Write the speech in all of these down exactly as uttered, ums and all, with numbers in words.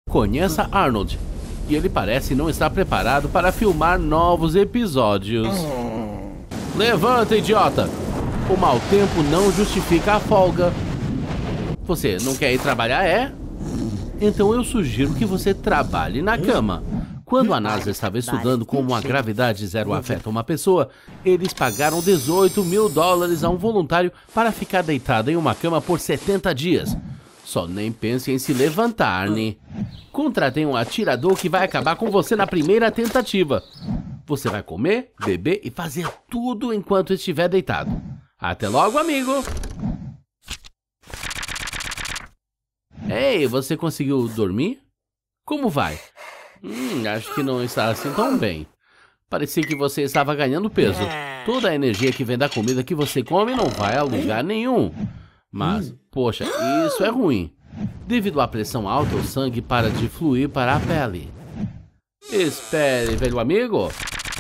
Conheça Arnold, e ele parece não estar preparado para filmar novos episódios. Levanta, idiota! O mau tempo não justifica a folga. Você não quer ir trabalhar, é? Então eu sugiro que você trabalhe na cama. Quando a NASA estava estudando como a gravidade zero afeta uma pessoa, eles pagaram dezoito mil dólares a um voluntário para ficar deitado em uma cama por setenta dias. Só nem pense em se levantar, né? Contratei um atirador que vai acabar com você na primeira tentativa. Você vai comer, beber e fazer tudo enquanto estiver deitado. Até logo, amigo! Ei, você conseguiu dormir? Como vai? Hum, acho que não está assim tão bem. Parecia que você estava ganhando peso. Toda a energia que vem da comida que você come não vai a lugar nenhum. Mas, poxa, isso é ruim. Devido à pressão alta, o sangue para de fluir para a pele. Espere, velho amigo.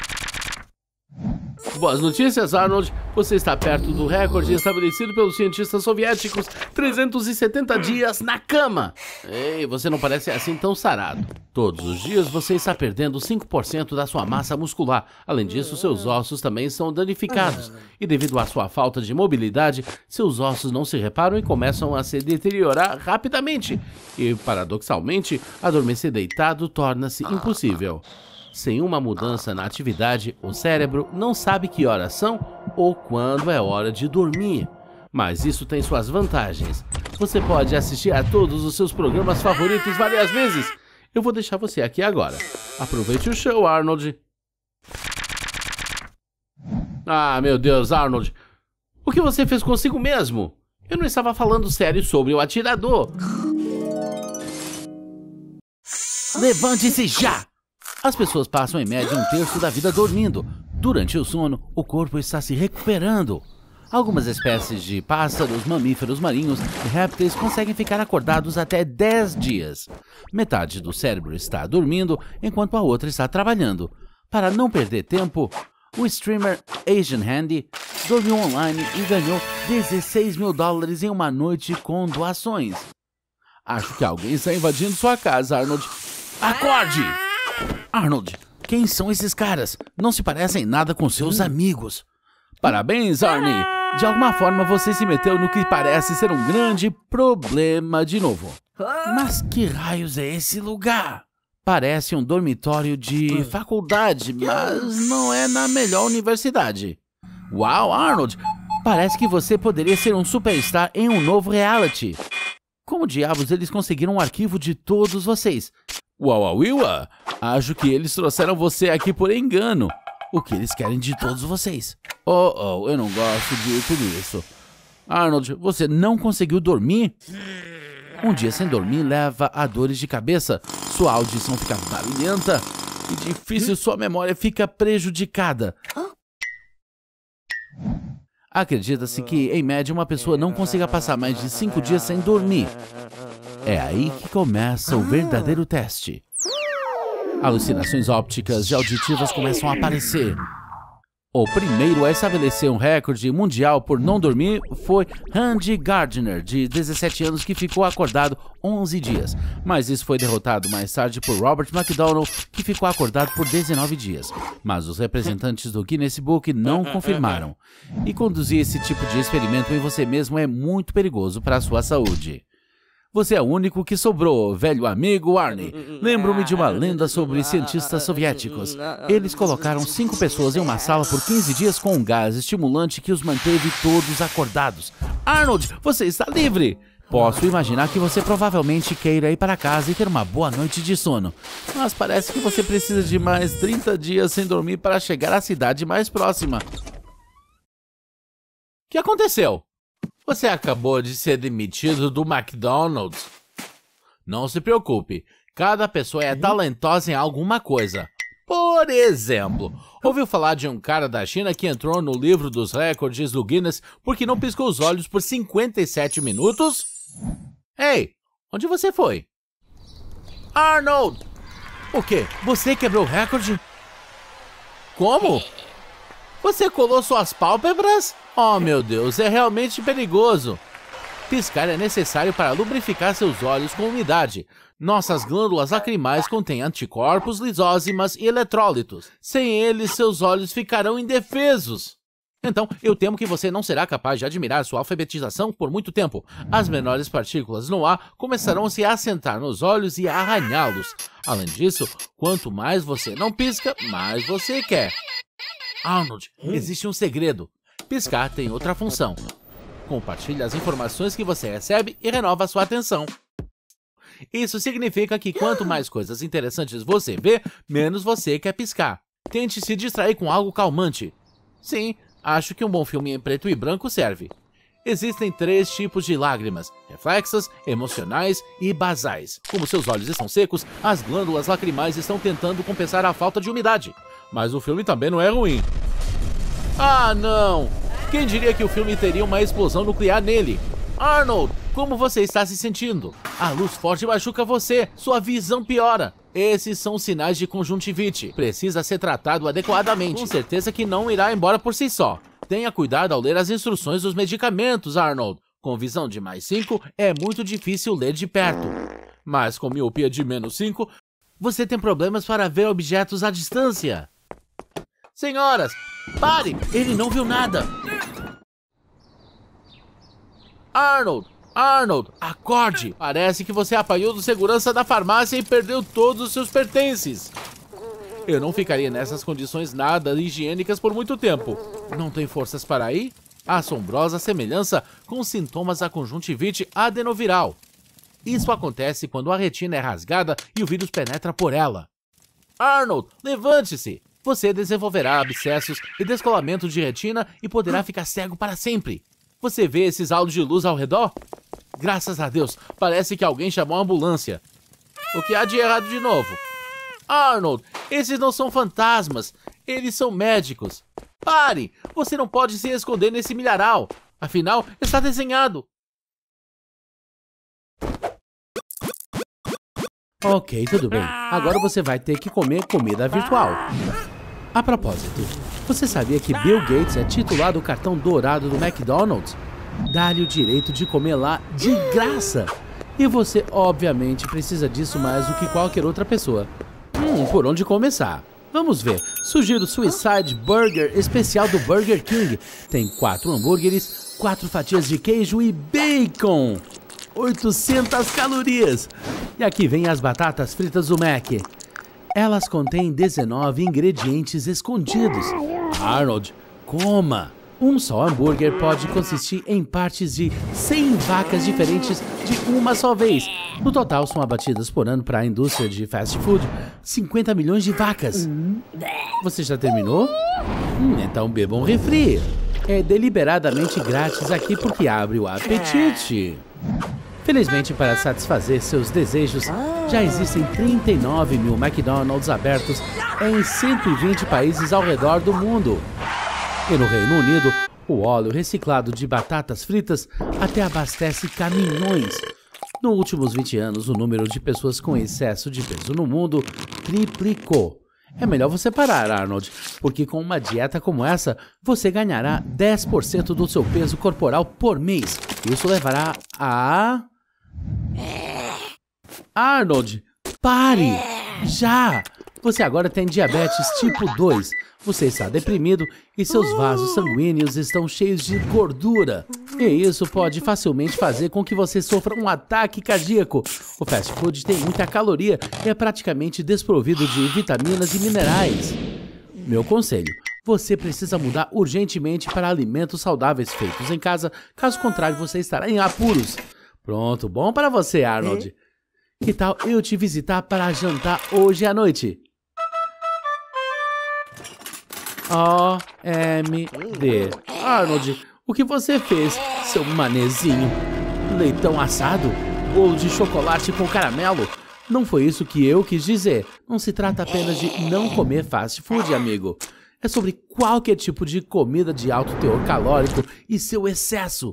Boas notícias, Arnold. Você está perto do recorde estabelecido pelos cientistas soviéticos. trezentos e setenta dias na cama. Ei, você não parece assim tão sarado. Todos os dias você está perdendo cinco por cento da sua massa muscular. Além disso, seus ossos também são danificados. E devido à sua falta de mobilidade, seus ossos não se reparam e começam a se deteriorar rapidamente. E, paradoxalmente, adormecer deitado torna-se impossível. Sem uma mudança na atividade, o cérebro não sabe que horas são ou quando é hora de dormir. Mas isso tem suas vantagens. Você pode assistir a todos os seus programas favoritos várias vezes. Eu vou deixar você aqui agora. Aproveite o show, Arnold. Ah, meu Deus, Arnold. O que você fez consigo mesmo? Eu não estava falando sério sobre o atirador. Levante-se já! As pessoas passam em média um terço da vida dormindo. Durante o sono, o corpo está se recuperando. Algumas espécies de pássaros, mamíferos marinhos e répteis conseguem ficar acordados até dez dias. Metade do cérebro está dormindo, enquanto a outra está trabalhando. Para não perder tempo, o streamer Asian Handy dormiu online e ganhou dezesseis mil dólares em uma noite com doações. Acho que alguém está invadindo sua casa, Arnold. Acorde! Arnold, quem são esses caras? Não se parecem nada com seus amigos. Parabéns, Arnie. De alguma forma você se meteu no que parece ser um grande problema de novo. Mas que raios é esse lugar? Parece um dormitório de faculdade, mas não é na melhor universidade. Uau, Arnold, parece que você poderia ser um superstar em um novo reality. Como diabos eles conseguiram um arquivo de todos vocês? Uauauiwa, acho que eles trouxeram você aqui por engano. O que eles querem de todos vocês? Oh, oh, eu não gosto de tudo isso. Arnold, você não conseguiu dormir? Um dia sem dormir leva a dores de cabeça, sua audição fica barulhenta e difícil, sua memória fica prejudicada. Acredita-se que, em média, uma pessoa não consiga passar mais de cinco dias sem dormir. É aí que começa o verdadeiro teste. Alucinações ópticas e auditivas começam a aparecer. O primeiro a estabelecer um recorde mundial por não dormir foi Randy Gardner, de dezessete anos, que ficou acordado onze dias. Mas isso foi derrotado mais tarde por Robert McDonald, que ficou acordado por dezenove dias. Mas os representantes do Guinness Book não confirmaram. E conduzir esse tipo de experimento em você mesmo é muito perigoso para a sua saúde. Você é o único que sobrou, velho amigo Arnie. Lembro-me de uma lenda sobre cientistas soviéticos. Eles colocaram cinco pessoas em uma sala por quinze dias com um gás estimulante que os manteve todos acordados. Arnold, você está livre! Posso imaginar que você provavelmente queira ir para casa e ter uma boa noite de sono. Mas parece que você precisa de mais trinta dias sem dormir para chegar à cidade mais próxima. O que aconteceu? Você acabou de ser demitido do McDonald's. Não se preocupe, cada pessoa é talentosa em alguma coisa. Por exemplo, ouviu falar de um cara da China que entrou no livro dos recordes do Guinness porque não piscou os olhos por cinquenta e sete minutos? Ei, onde você foi? Arnold! O quê? Você quebrou o recorde? Como? Você colou suas pálpebras? Oh, meu Deus, é realmente perigoso. Piscar é necessário para lubrificar seus olhos com umidade. Nossas glândulas lacrimais contêm anticorpos, lisósimas e eletrólitos. Sem eles, seus olhos ficarão indefesos. Então, eu temo que você não será capaz de admirar sua alfabetização por muito tempo. As menores partículas no ar começarão a se assentar nos olhos e a arranhá-los. Além disso, quanto mais você não pisca, mais você quer. Arnold, existe um segredo. Piscar tem outra função. Compartilhe as informações que você recebe e renova a sua atenção. Isso significa que quanto mais coisas interessantes você vê, menos você quer piscar. Tente se distrair com algo calmante. Sim, acho que um bom filme em preto e branco serve. Existem três tipos de lágrimas: reflexas, emocionais e basais. Como seus olhos estão secos, as glândulas lacrimais estão tentando compensar a falta de umidade. Mas o filme também não é ruim. Ah, não! Quem diria que o filme teria uma explosão nuclear nele? Arnold, como você está se sentindo? A luz forte machuca você, sua visão piora. Esses são sinais de conjuntivite. Precisa ser tratado adequadamente. Com certeza que não irá embora por si só. Tenha cuidado ao ler as instruções dos medicamentos, Arnold. Com visão de mais cinco, é muito difícil ler de perto. Mas com miopia de menos cinco, você tem problemas para ver objetos à distância. Senhoras, pare! Ele não viu nada. Arnold! Arnold, acorde! Parece que você apanhou do segurança da farmácia e perdeu todos os seus pertences. Eu não ficaria nessas condições nada higiênicas por muito tempo. Não tem forças para ir? Assombrosa semelhança com sintomas da conjuntivite adenoviral. Isso acontece quando a retina é rasgada e o vírus penetra por ela. Arnold, levante-se! Você desenvolverá abscessos e descolamento de retina e poderá ficar cego para sempre. Você vê esses halos de luz ao redor? Graças a Deus, parece que alguém chamou a ambulância. O que há de errado de novo? Arnold, esses não são fantasmas, eles são médicos. Pare! Você não pode se esconder nesse milharal. Afinal, está desenhado. Ok, tudo bem. Agora você vai ter que comer comida virtual. A propósito, você sabia que Bill Gates é titular do cartão dourado do McDonald's? Dá-lhe o direito de comer lá de graça. E você, obviamente, precisa disso mais do que qualquer outra pessoa. Hum, por onde começar? Vamos ver. Sugiro o Suicide Burger especial do Burger King. Tem quatro hambúrgueres, quatro fatias de queijo e bacon. oitocentas calorias. E aqui vem as batatas fritas do Mac. Elas contêm dezenove ingredientes escondidos. Arnold, coma! Um só hambúrguer pode consistir em partes de cem vacas diferentes de uma só vez. No total, são abatidas por ano para a indústria de fast food cinquenta milhões de vacas. Você já terminou? Hum, então beba um refri. É deliberadamente grátis aqui porque abre o apetite. Felizmente, para satisfazer seus desejos, já existem trinta e nove mil McDonald's abertos em cento e vinte países ao redor do mundo. E no Reino Unido, o óleo reciclado de batatas fritas até abastece caminhões. Nos últimos vinte anos, o número de pessoas com excesso de peso no mundo triplicou. É melhor você parar, Arnold, porque com uma dieta como essa, você ganhará dez por cento do seu peso corporal por mês. Isso levará a... Arnold, pare! Já! Você agora tem diabetes tipo dois. Você está deprimido e seus vasos sanguíneos estão cheios de gordura. E isso pode facilmente fazer com que você sofra um ataque cardíaco. O fast food tem muita caloria e é praticamente desprovido de vitaminas e minerais. Meu conselho: você precisa mudar urgentemente para alimentos saudáveis feitos em casa, caso contrário você estará em apuros. Pronto, bom para você, Arnold. Que tal eu te visitar para jantar hoje à noite? O M D. Arnold, o que você fez, seu manezinho? Leitão assado? Bolo de chocolate com caramelo? Não foi isso que eu quis dizer. Não se trata apenas de não comer fast food, amigo. É sobre qualquer tipo de comida de alto teor calórico e seu excesso.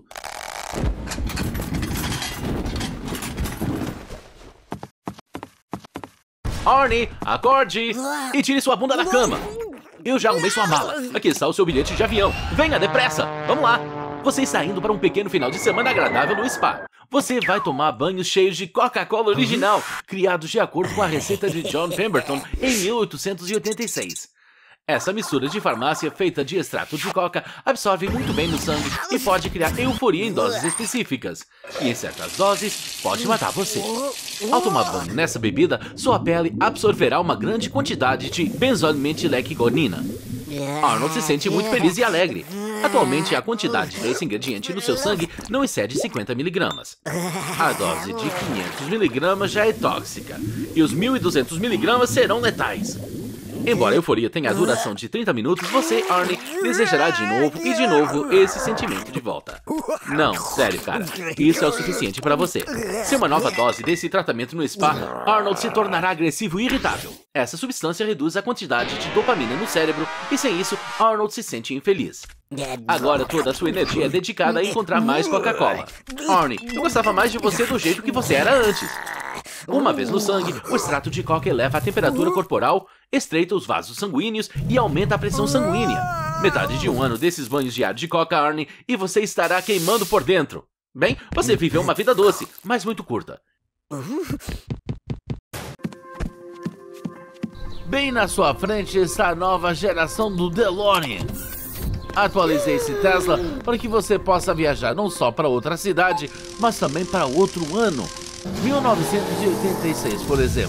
Arnie, acorde e tire sua bunda da cama. Eu já arrumei sua mala. Aqui está o seu bilhete de avião. Venha, depressa. Vamos lá. Você está indo para um pequeno final de semana agradável no spa. Você vai tomar banhos cheios de Coca-Cola original, criados de acordo com a receita de John Pemberton em mil oitocentos e oitenta e seis. Essa mistura de farmácia feita de extrato de coca absorve muito bem no sangue e pode criar euforia em doses específicas. E em certas doses, pode matar você. Ao tomar banho nessa bebida, sua pele absorverá uma grande quantidade de benzoilmetilequigonina. Arnold se sente muito feliz e alegre. Atualmente, a quantidade desse ingrediente no seu sangue não excede cinquenta miligramas. A dose de quinhentos miligramas já é tóxica, e os mil e duzentos miligramas serão letais. Embora a euforia tenha a duração de trinta minutos, você, Arnie, desejará de novo e de novo esse sentimento de volta. Não, sério, cara. Isso é o suficiente para você. Se uma nova dose desse tratamento no spa, Arnold se tornará agressivo e irritável. Essa substância reduz a quantidade de dopamina no cérebro e, sem isso, Arnold se sente infeliz. Agora toda a sua energia é dedicada a encontrar mais Coca-Cola. Arnie, eu gostava mais de você do jeito que você era antes. Uma vez no sangue, o extrato de coca eleva a temperatura corporal, estreita os vasos sanguíneos e aumenta a pressão sanguínea. Metade de um ano desses banhos diários de coca, Arnie, e você estará queimando por dentro. Bem, você viveu uma vida doce, mas muito curta. Bem na sua frente está a nova geração do DeLorean. Atualizei esse Tesla para que você possa viajar não só para outra cidade, mas também para outro ano. mil novecentos e oitenta e seis, por exemplo.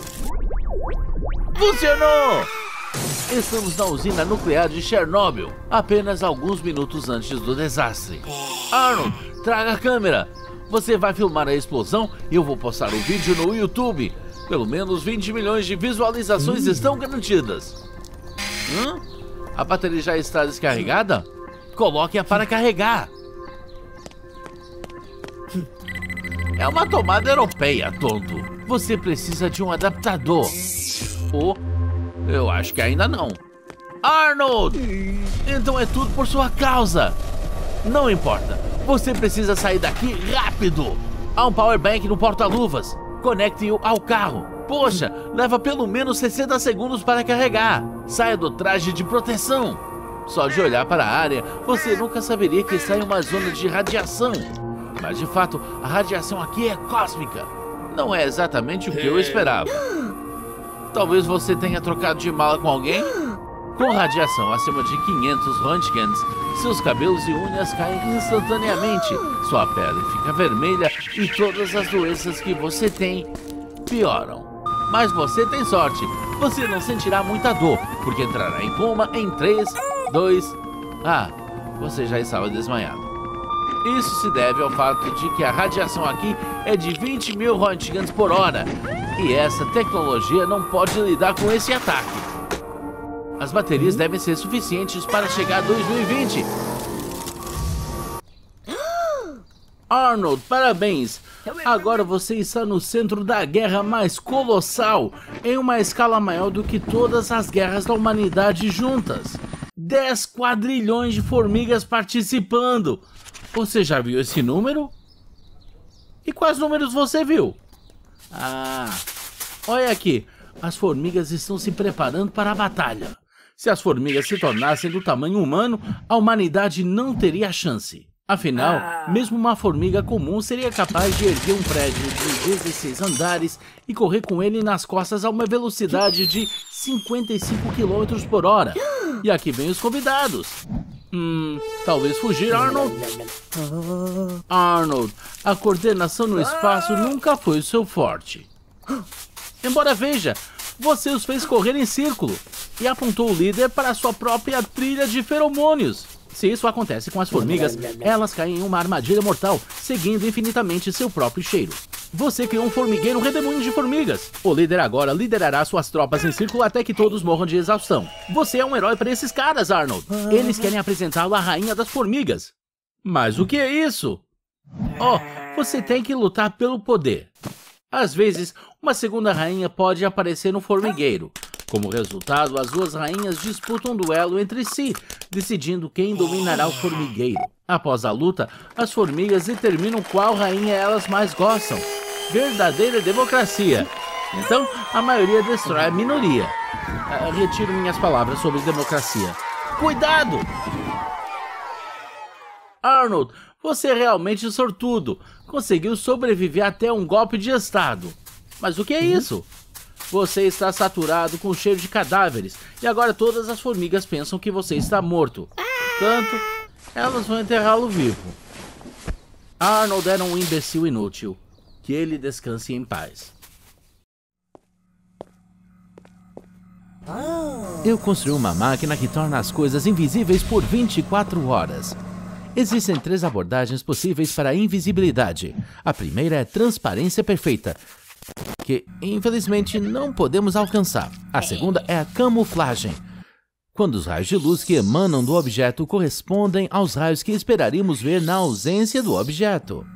Funcionou! Estamos na usina nuclear de Chernobyl, apenas alguns minutos antes do desastre. Arnold, traga a câmera. Você vai filmar a explosão e eu vou postar o vídeo no YouTube. Pelo menos vinte milhões de visualizações estão garantidas. Hã? A bateria já está descarregada? Coloque-a para carregar. É uma tomada europeia, tonto. Você precisa de um adaptador. Ou, eu acho que ainda não. Arnold! Então é tudo por sua causa. Não importa. Você precisa sair daqui rápido. Há um powerbank no porta-luvas. Conecte-o ao carro. Poxa, leva pelo menos sessenta segundos para carregar. Saia do traje de proteção. Só de olhar para a área, você nunca saberia que está em uma zona de radiação. Mas de fato, a radiação aqui é cósmica. Não é exatamente o que eu esperava. Talvez você tenha trocado de mala com alguém? Com radiação acima de quinhentos Röntgens, seus cabelos e unhas caem instantaneamente, sua pele fica vermelha e todas as doenças que você tem pioram. Mas você tem sorte, você não sentirá muita dor, porque entrará em coma em três, dois... Ah, você já estava desmaiado. Isso se deve ao fato de que a radiação aqui é de vinte mil Röntgens por hora, e essa tecnologia não pode lidar com esse ataque. As baterias devem ser suficientes para chegar a dois mil e vinte. Arnold, parabéns! Agora você está no centro da guerra mais colossal, em uma escala maior do que todas as guerras da humanidade juntas. dez quadrilhões de formigas participando. Você já viu esse número? E quais números você viu? Ah, olha aqui. As formigas estão se preparando para a batalha. Se as formigas se tornassem do tamanho humano, a humanidade não teria chance. Afinal, ah. mesmo uma formiga comum seria capaz de erguer um prédio de dezesseis andares e correr com ele nas costas a uma velocidade de cinquenta e cinco quilômetros por hora. E aqui vem os convidados. Hum, talvez fugir, Arnold? Arnold, a coordenação no espaço nunca foi o seu forte. Embora veja, você os fez correr em círculo e apontou o líder para sua própria trilha de feromônios. Se isso acontece com as formigas, elas caem em uma armadilha mortal, seguindo infinitamente seu próprio cheiro. Você criou um formigueiro redemoinho de formigas. O líder agora liderará suas tropas em círculo até que todos morram de exaustão. Você é um herói para esses caras, Arnold. Eles querem apresentá-lo à rainha das formigas. Mas o que é isso? Oh, você tem que lutar pelo poder. Às vezes, uma segunda rainha pode aparecer no formigueiro. Como resultado, as duas rainhas disputam um duelo entre si, decidindo quem dominará o formigueiro. Após a luta, as formigas determinam qual rainha elas mais gostam. Verdadeira democracia. Então, a maioria destrói a minoria. Uh, retiro minhas palavras sobre democracia. Cuidado! Arnold, Você é realmente sortudo. Conseguiu sobreviver até um golpe de estado. Mas o que é isso? Você está saturado com o cheiro de cadáveres. E agora todas as formigas pensam que você está morto. Portanto, elas vão enterrá-lo vivo. Arnold era um imbecil inútil. Que ele descanse em paz. Eu construí uma máquina que torna as coisas invisíveis por vinte e quatro horas. Existem três abordagens possíveis para a invisibilidade. A primeira é transparência perfeita, que infelizmente não podemos alcançar. A segunda é a camuflagem, quando os raios de luz que emanam do objeto correspondem aos raios que esperaríamos ver na ausência do objeto.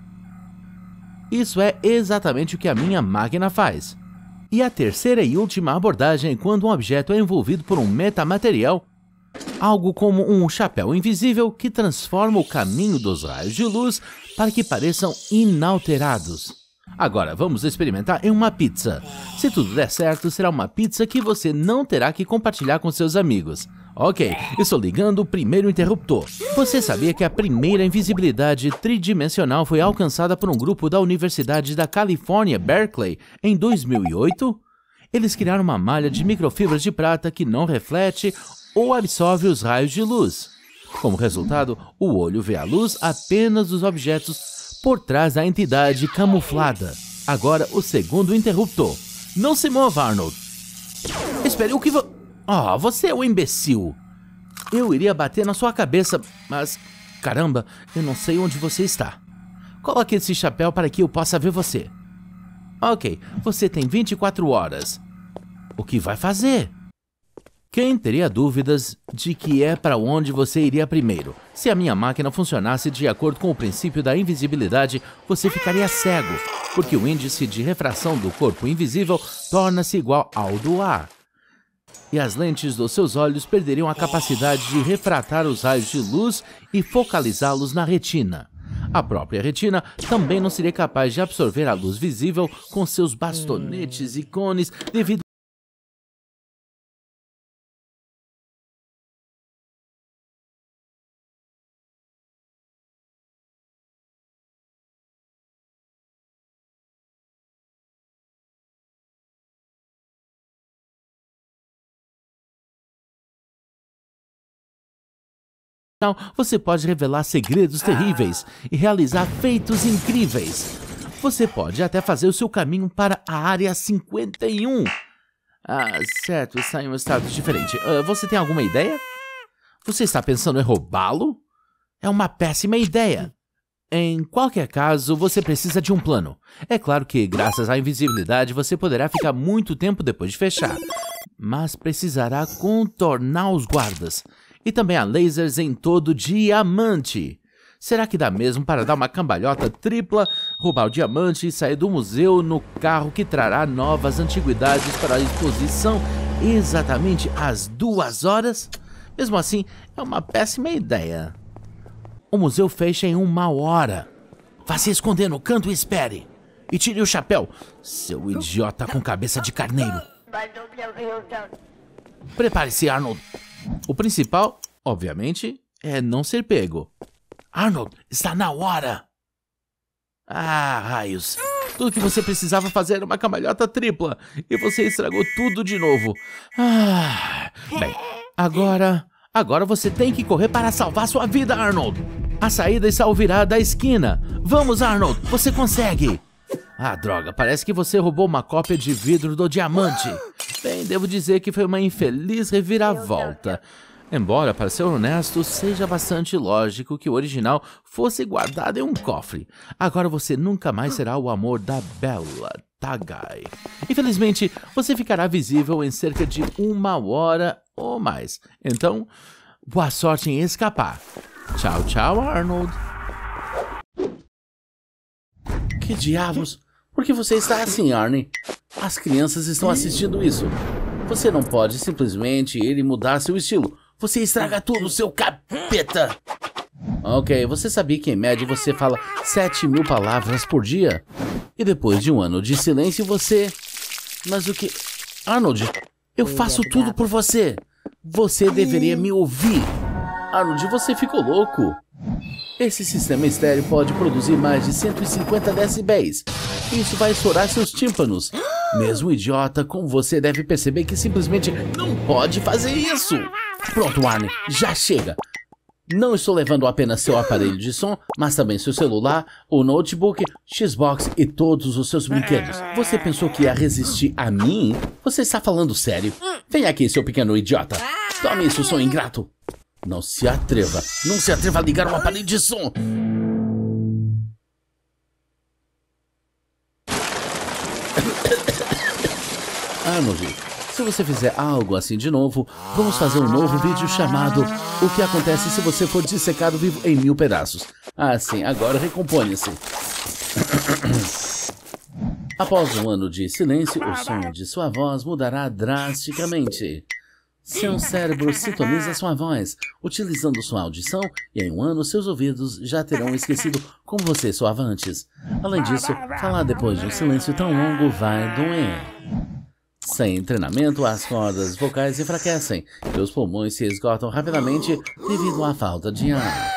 Isso é exatamente o que a minha máquina faz. E a terceira e última abordagem é quando um objeto é envolvido por um metamaterial, algo como um chapéu invisível que transforma o caminho dos raios de luz para que pareçam inalterados. Agora vamos experimentar em uma pizza. Se tudo der certo, será uma pizza que você não terá que compartilhar com seus amigos. Ok, estou ligando o primeiro interruptor. Você sabia que a primeira invisibilidade tridimensional foi alcançada por um grupo da Universidade da Califórnia, Berkeley, em dois mil e oito? Eles criaram uma malha de microfibras de prata que não reflete ou absorve os raios de luz. Como resultado, o olho vê a luz apenas dos objetos por trás da entidade camuflada. Agora, o segundo interruptor. Não se mova, Arnold. Espere, o que vo... Oh, você é um imbecil. Eu iria bater na sua cabeça, mas... Caramba, eu não sei onde você está. Coloque esse chapéu para que eu possa ver você. Ok, você tem vinte e quatro horas. O que vai fazer? Quem teria dúvidas de que é para onde você iria primeiro? Se a minha máquina funcionasse de acordo com o princípio da invisibilidade, você ficaria cego, porque o índice de refração do corpo invisível torna-se igual ao do ar. E as lentes dos seus olhos perderiam a capacidade de refratar os raios de luz e focalizá-los na retina. A própria retina também não seria capaz de absorver a luz visível com seus bastonetes e cones devido Então, você pode revelar segredos terríveis e realizar feitos incríveis. Você pode até fazer o seu caminho para a Área cinquenta e um. Ah, certo, está em um estado diferente. Uh, você tem alguma ideia? Você está pensando em roubá-lo? É uma péssima ideia. Em qualquer caso, você precisa de um plano. É claro que, graças à invisibilidade, você poderá ficar muito tempo depois de fechar. Mas precisará contornar os guardas. E também há lasers em todo diamante. Será que dá mesmo para dar uma cambalhota tripla, roubar o diamante e sair do museu no carro que trará novas antiguidades para a exposição exatamente às duas horas? Mesmo assim, é uma péssima ideia. O museu fecha em uma hora. Vá se esconder no canto e espere. E tire o chapéu, seu idiota com cabeça de carneiro. Prepare-se, Arnold. O principal, obviamente, é não ser pego. Arnold, está na hora! Ah, raios. Tudo que você precisava fazer era uma cambalhota tripla. E você estragou tudo de novo. Ah, bem, agora... Agora você tem que correr para salvar sua vida, Arnold. A saída está ao virar da esquina. Vamos, Arnold, você consegue. Ah, droga, parece que você roubou uma cópia de vidro do diamante. Bem, devo dizer que foi uma infeliz reviravolta. Embora, para ser honesto, seja bastante lógico que o original fosse guardado em um cofre. Agora você nunca mais será o amor da Bella Tagai. Infelizmente, você ficará visível em cerca de uma hora ou mais. Então, boa sorte em escapar. Tchau, tchau, Arnold. Que diabos? Por que você está assim, Arnie? As crianças estão assistindo isso. Você não pode simplesmente ir e mudar seu estilo. Você estraga tudo, seu capeta! Ok, você sabia que em média você fala sete mil palavras por dia? E depois de um ano de silêncio você... Mas o que... Arnold, eu faço tudo por você. Você deveria me ouvir. Arnold, você ficou louco. Esse sistema estéreo pode produzir mais de cento e cinquenta decibéis. Isso vai estourar seus tímpanos. Mesmo um idiota como você deve perceber que simplesmente não pode fazer isso. Pronto, Arnie, já chega. Não estou levando apenas seu aparelho de som, mas também seu celular, o notebook, Xbox e todos os seus brinquedos. Você pensou que ia resistir a mim? Você está falando sério? Vem aqui, seu pequeno idiota. Tome isso, som ingrato. Não se atreva. Não se atreva a ligar o aparelho de som. Arnold, se você fizer algo assim de novo, vamos fazer um novo vídeo chamado O que acontece se você for dissecado vivo em mil pedaços. Ah, sim, agora recomponha-se. Após um ano de silêncio, o som de sua voz mudará drasticamente. Seu cérebro sintoniza sua voz, utilizando sua audição, e em um ano seus ouvidos já terão esquecido como você soava antes. Além disso, falar depois de um silêncio tão longo vai doer. Sem treinamento, as cordas vocais enfraquecem e os pulmões se esgotam rapidamente devido à falta de ar.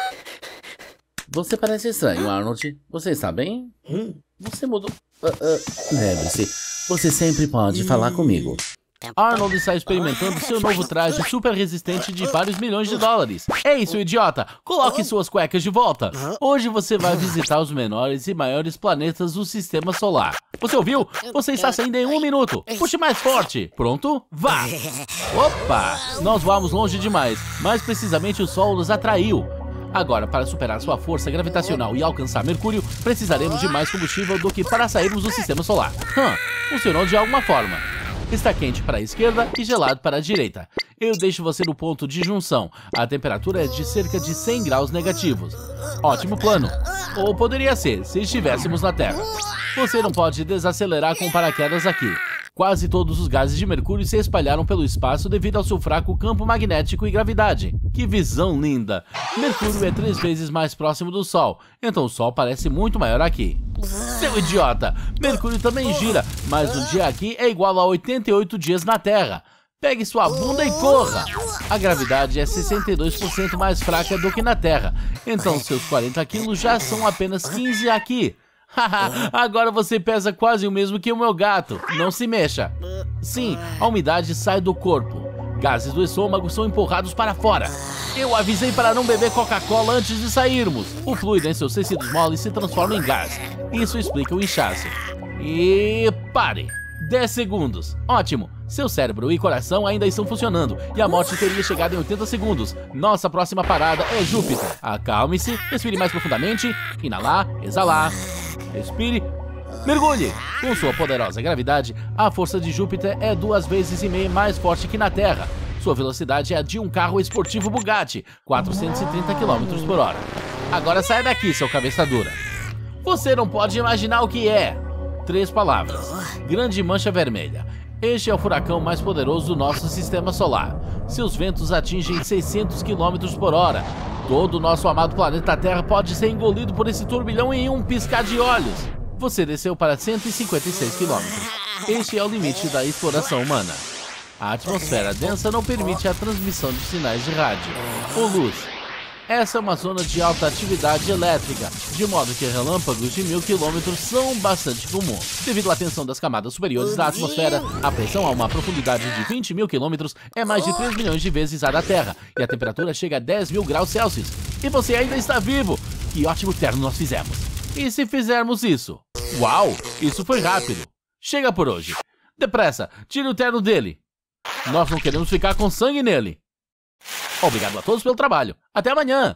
Você parece estranho, Arnold. Você está bem? Você mudou... Uh, uh, Lembre-se, você sempre pode falar comigo. Arnold está experimentando seu novo traje super resistente de vários milhões de dólares. Ei, seu idiota, coloque suas cuecas de volta. Hoje você vai visitar os menores e maiores planetas do Sistema Solar. Você ouviu? Você está saindo em um minuto. Puxe mais forte. Pronto? Vá! Opa! Nós voamos longe demais. Mais precisamente, o Sol nos atraiu. Agora, para superar sua força gravitacional e alcançar Mercúrio, precisaremos de mais combustível do que para sairmos do Sistema Solar. Hum, funcionou de alguma forma. Está quente para a esquerda e gelado para a direita. Eu deixo você no ponto de junção. A temperatura é de cerca de cem graus negativos. Ótimo plano. Ou poderia ser, se estivéssemos na Terra. Você não pode desacelerar com paraquedas aqui. Quase todos os gases de Mercúrio se espalharam pelo espaço devido ao seu fraco campo magnético e gravidade. Que visão linda! Mercúrio é três vezes mais próximo do Sol, então o Sol parece muito maior aqui. Seu idiota! Mercúrio também gira, mas um dia aqui é igual a oitenta e oito dias na Terra. Pegue sua bunda e corra! A gravidade é sessenta e dois por cento mais fraca do que na Terra, então seus quarenta quilos já são apenas quinze aqui. Haha, agora você pesa quase o mesmo que o meu gato. Não se mexa. Sim, a umidade sai do corpo. Gases do estômago são empurrados para fora. Eu avisei para não beber Coca-Cola antes de sairmos. O fluido em seus tecidos moles se transforma em gás. Isso explica o inchaço. E pare. dez segundos. Ótimo. Seu cérebro e coração ainda estão funcionando e a morte teria chegado em oitenta segundos. Nossa próxima parada é Júpiter. Acalme-se, respire mais profundamente. Inalar, exalar. Respire. Mergulhe! Com sua poderosa gravidade, a força de Júpiter é duas vezes e meia mais forte que na Terra. Sua velocidade é a de um carro esportivo Bugatti, quatrocentos e trinta quilômetros por hora. Agora saia daqui, seu cabeça dura. Você não pode imaginar o que é. Três palavras. Grande mancha vermelha. Este é o furacão mais poderoso do nosso sistema solar. Seus ventos atingem seiscentos quilômetros por hora. Todo o nosso amado planeta Terra pode ser engolido por esse turbilhão em um piscar de olhos. Você desceu para cento e cinquenta e seis quilômetros. Este é o limite da exploração humana. A atmosfera densa não permite a transmissão de sinais de rádio ou luz. Essa é uma zona de alta atividade elétrica, de modo que relâmpagos de mil quilômetros são bastante comuns. Devido à tensão das camadas superiores da atmosfera, a pressão a uma profundidade de vinte mil quilômetros é mais de três milhões de vezes a da Terra, e a temperatura chega a dez mil graus Celsius. E você ainda está vivo! Que ótimo terno nós fizemos! E se fizermos isso? Uau! Isso foi rápido! Chega por hoje! Depressa, tire o terno dele! Nós não queremos ficar com sangue nele! Obrigado a todos pelo trabalho. Até amanhã!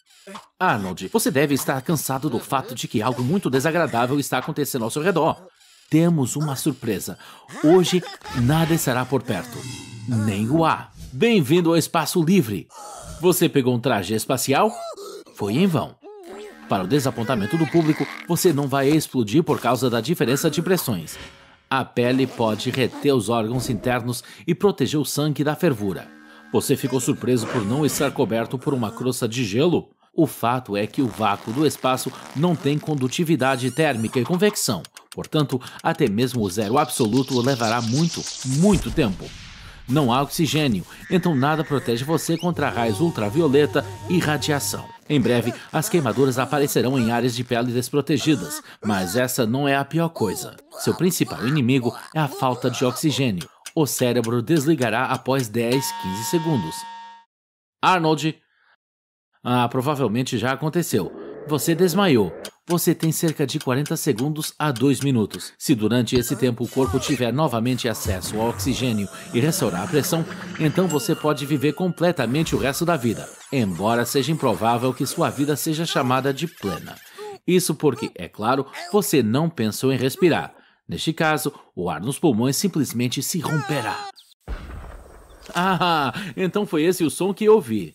Arnold, você deve estar cansado do fato de que algo muito desagradável está acontecendo ao seu redor. Temos uma surpresa. Hoje, nada estará por perto. Nem o ar. Bem-vindo ao espaço livre. Você pegou um traje espacial? Foi em vão. Para o desapontamento do público, você não vai explodir por causa da diferença de pressões. A pele pode reter os órgãos internos e proteger o sangue da fervura. Você ficou surpreso por não estar coberto por uma crosta de gelo? O fato é que o vácuo do espaço não tem condutividade térmica e convecção. Portanto, até mesmo o zero absoluto levará muito, muito tempo. Não há oxigênio, então nada protege você contra raios ultravioleta e radiação. Em breve, as queimaduras aparecerão em áreas de pele desprotegidas, mas essa não é a pior coisa. Seu principal inimigo é a falta de oxigênio. O cérebro desligará após dez, quinze segundos. Arnold... Ah, provavelmente já aconteceu. Você desmaiou. Você tem cerca de quarenta segundos a dois minutos. Se durante esse tempo o corpo tiver novamente acesso ao oxigênio e restaurar a pressão, então você pode viver completamente o resto da vida, embora seja improvável que sua vida seja chamada de plena. Isso porque, é claro, você não pensou em respirar. Neste caso, o ar nos pulmões simplesmente se romperá. Ah, então foi esse o som que ouvi.